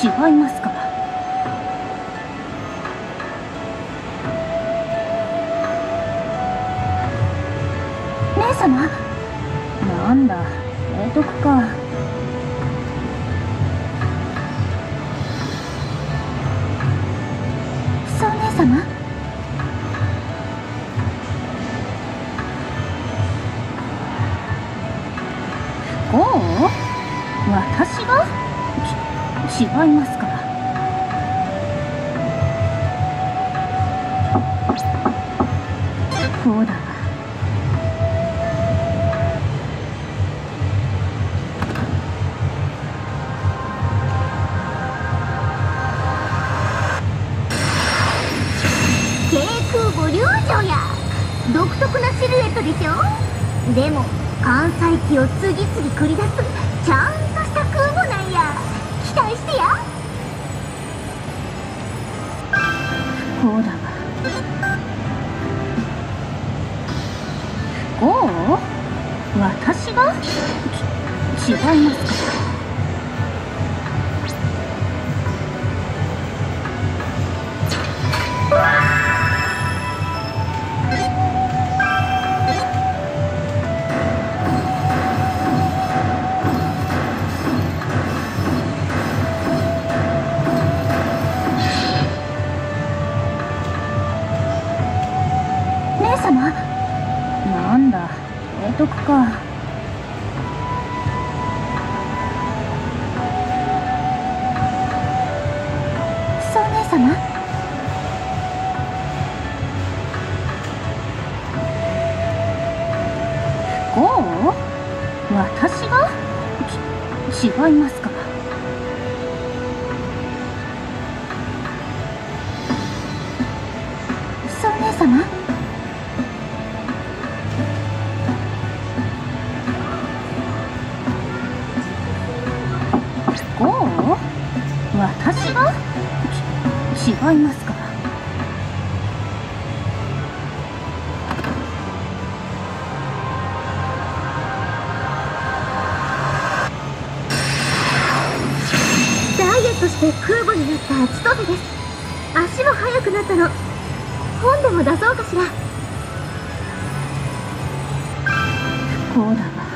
違いますから。姉様、なんだ、提督か。そう姉様。不幸？私が？違いますから。こうだわ。 低空母竜城や。独特なシルエットでしょ。でも艦載機を次々繰り出すちゃんとした空母なんや。期待してや。 こうだわ。不幸？私が？違いますから。姉様、なんだ、提督か。そう姉様。不幸？私が？違いますから。そう姉様。不幸？私が？違いますから。 ダイエットして空母になった千歳です。足も速くなったの。本でも出そうかしら。 こうだわ。